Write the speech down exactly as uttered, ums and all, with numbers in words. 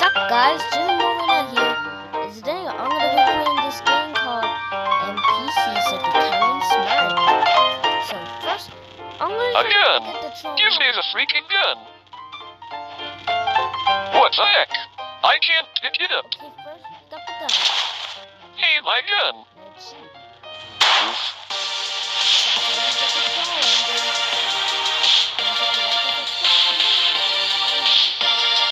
up, guys? Jimmy Molina here. And today I'm gonna be playing this game called N P Cs are Becoming Smart. So first, I'm gonna A gun! get the troll. Give me the freaking gun! What's that? I can't pick it up. Okay, first, pick up the gun. Hey, my gun! Let's see. Oof.